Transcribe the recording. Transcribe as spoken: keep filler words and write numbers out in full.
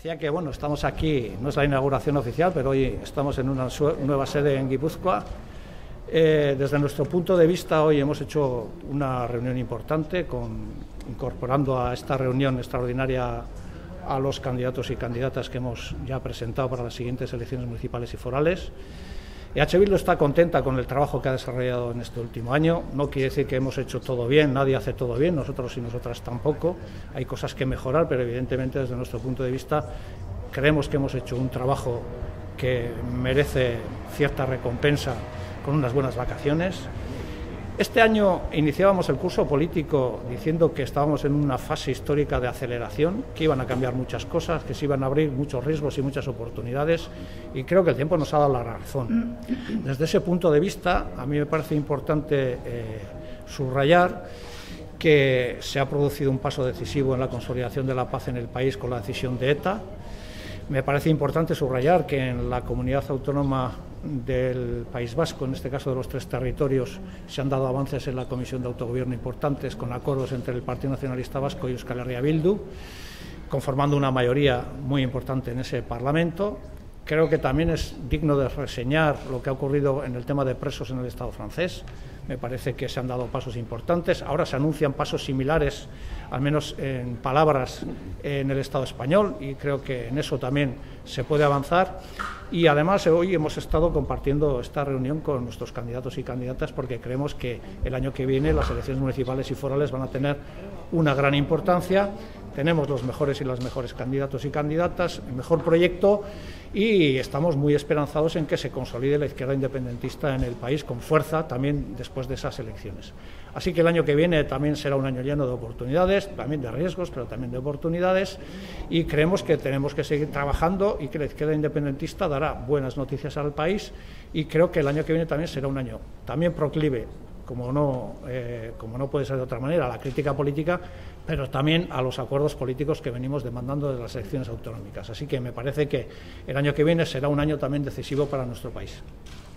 Decía que bueno, estamos aquí, no es la inauguración oficial, pero hoy estamos en una nueva sede en Guipúzcoa. Eh, desde nuestro punto de vista, hoy hemos hecho una reunión importante, con, incorporando a esta reunión extraordinaria a los candidatos y candidatas que hemos ya presentado para las siguientes elecciones municipales y forales. E H Bildu está contenta con el trabajo que ha desarrollado en este último año. No quiere decir que hemos hecho todo bien, nadie hace todo bien, nosotros y nosotras tampoco. Hay cosas que mejorar, pero evidentemente desde nuestro punto de vista creemos que hemos hecho un trabajo que merece cierta recompensa con unas buenas vacaciones. Este año iniciábamos el curso político diciendo que estábamos en una fase histórica de aceleración, que iban a cambiar muchas cosas, que se iban a abrir muchos riesgos y muchas oportunidades, y creo que el tiempo nos ha dado la razón. Desde ese punto de vista, a mí me parece importante eh, subrayar que se ha producido un paso decisivo en la consolidación de la paz en el país con la decisión de ETA. Me parece importante subrayar que en la comunidad autónoma del País Vasco, en este caso de los tres territorios, se han dado avances en la Comisión de Autogobierno importantes, con acuerdos entre el Partido Nacionalista Vasco y Euskal Herria Bildu, conformando una mayoría muy importante en ese Parlamento. Creo que también es digno de reseñar lo que ha ocurrido en el tema de presos en el Estado francés. Me parece que se han dado pasos importantes. Ahora se anuncian pasos similares, al menos en palabras, en el Estado español, y creo que en eso también se puede avanzar. Y además hoy hemos estado compartiendo esta reunión con nuestros candidatos y candidatas porque creemos que el año que viene las elecciones municipales y forales van a tener una gran importancia. Tenemos los mejores y las mejores candidatos y candidatas, el mejor proyecto, y estamos muy esperanzados en que se consolide la izquierda independentista en el país con fuerza también después de esas elecciones. Así que el año que viene también será un año lleno de oportunidades, también de riesgos, pero también de oportunidades, y creemos que tenemos que seguir trabajando y que la izquierda independentista dará buenas noticias al país, y creo que el año que viene también será un año también proclive, como no, eh, como no puede ser de otra manera, a la crítica política, pero también a los acuerdos políticos que venimos demandando de las elecciones autonómicas. Así que me parece que el año que viene será un año también decisivo para nuestro país.